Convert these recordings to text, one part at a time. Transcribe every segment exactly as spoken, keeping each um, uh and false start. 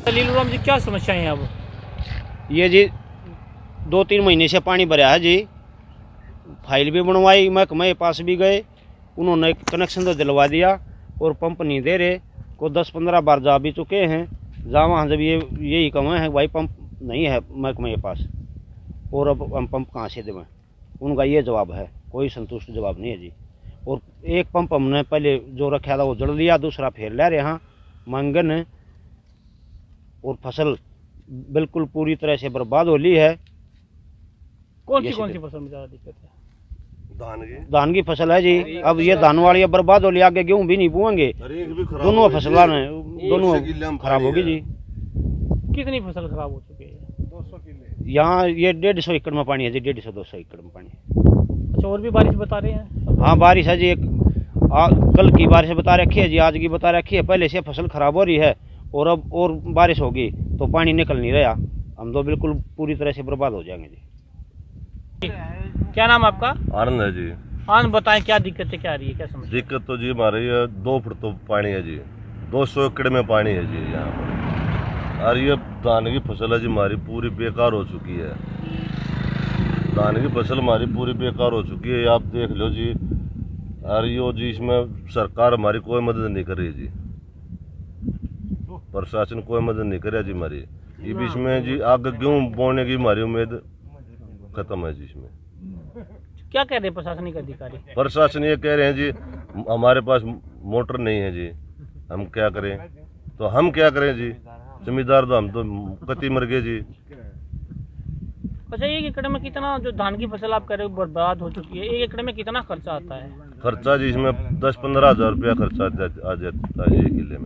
लीलू राम जी, क्या समस्याएं हैं अब? ये जी दो तीन महीने से पानी भरा है जी। फाइल भी बनवाई, महकमे के पास भी गए, उन्होंने कनेक्शन तो दिलवा दिया और पंप नहीं दे रहे। को दस पंद्रह बार जा भी चुके हैं। जहाँ वहाँ जब ये यही कहे हैं भाई पंप नहीं है महकमे के पास और अब हम पंप कहाँ से देवें। उनका ये जवाब है, कोई संतुष्ट जवाब नहीं है जी। और एक पंप हमने पहले जो रखा था वो जड़ लिया, दूसरा फिर ले रहे हैं मंगन है और फसल बिल्कुल पूरी तरह से बर्बाद हो ली है। कौन सी कौन सी फसल में ज़्यादा दिक्कत है? धान की धान की फसल है जी। अब ये धान वाली बर्बाद हो ली, आगे गेहूँ भी नहीं बोएंगे, दोनों फसलों ने दोनों खराब होगी जी। कितनी फसल खराब हो चुकी है? दो सौ किले। यहाँ ये डेढ़ सौ एकड़ में पानी है जी, डेढ़ सौ दो सौ एकड़ में पानी। अच्छा, और भी बारिश बता रहे हैं? हाँ बारिश है जी, एक आ, कल की बारिश बता रखी है जी, आज की बता रखी है। पहले से फसल खराब हो रही है और अब और बारिश होगी तो पानी निकल नहीं रहा, हम तो बिल्कुल पूरी तरह से बर्बाद हो जाएंगे जी। क्या नाम आपका? आनंद है जी। आनंद, बताएं क्या दिक्कत है, क्या आ रही है, क्या समस्या? दिक्कत तो जी हमारे ये दो फुट तो पानी है जी, दो सौ एकड़ में पानी है जी यहाँ पर। और ये धान की फसल है जी हमारी पूरी बेकार हो चुकी है। धान की फसल हमारी पूरी बेकार हो चुकी है, आप देख लो जी। और यो जी इसमें सरकार हमारी कोई मदद नहीं कर रही जी, प्रशासन कोई मदद नहीं कर रहा जी हमारी। ये बीच में जी आगे गेहूँ बोने की हमारी उम्मीद खत्म है जी। इसमें क्या कह रहे हैं प्रशासनिक अधिकारी? प्रशासन ये कह रहे हैं जी हमारे पास मोटर नहीं है जी, हम क्या करें। तो हम क्या करें जी, जमींदार तो हम तो कति मर गए जी। अच्छा, एक एकड़ में कितना, जो धान की फसल आप कह रहे हो बर्बाद हो चुकी है, एक एकड़ में कितना खर्चा आता है? खर्चा जी इसमें दस पंद्रह हजार रुपया खर्चा आ जाता है एक किले में।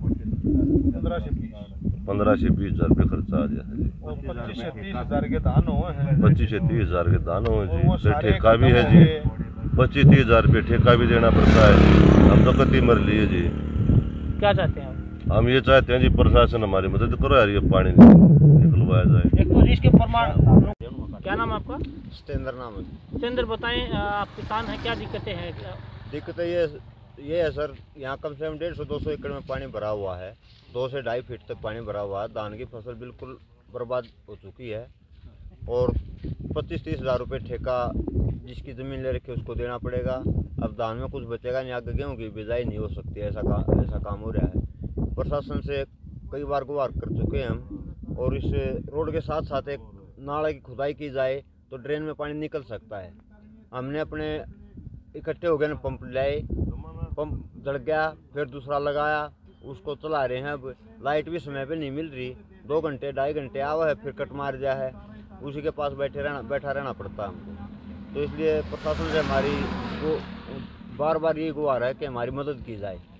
पंद्रह से बीस हजार रुपये खर्चा आ जाता है जी। पच्चीस से तीस हजार के दान हुए हैं। पच्चीस से तीस हजार के दान हुए जी। फिर ठेका भी है जी, पच्चीस तीस हजार रुपये ठेका भी देना पड़ता है जी। हम तो कति मर लिए जी। क्या चाहते हैं हम ये चाहते हैं जी प्रशासन हमारी मदद करो यार, ये पानी निकलवाया जाए। एक तो इसके प्रमाण। क्या नाम आपका? सतेंद्र नाम है। सतेंद्र, बताएं आप किसान हैं, क्या दिक्कतें हैं? दिक्कतें ये ये है सर, यहाँ कम से कम डेढ़ सौ दो सौ एकड़ में पानी भरा हुआ है, दो से ढाई फीट तक पानी भरा हुआ है। धान की फसल बिल्कुल बर्बाद हो चुकी है और पच्चीस तीस हज़ार रुपये ठेका जिसकी ज़मीन ले रखी है उसको देना पड़ेगा। अब धान में कुछ बचेगा नहीं, आगे गेहूँ की बिजाई नहीं हो सकती, ऐसा काम ऐसा काम हो रहा है। प्रशासन से कई बार गुहार कर चुके हैं हम, और इस रोड के साथ साथ एक नाला की खुदाई की जाए तो ड्रेन में पानी निकल सकता है। हमने अपने इकट्ठे हो गए ना, पंप लाए, पंप जड़ गया, फिर दूसरा लगाया, उसको चला रहे हैं। अब लाइट भी समय पे नहीं मिल रही, दो घंटे ढाई घंटे आवा है, फिर कट मार जाए है, उसी के पास बैठे रहना बैठा रहना पड़ता है हमको। तो इसलिए प्रशासन से हमारी वो बार बार ये गुहार है कि हमारी मदद की जाए।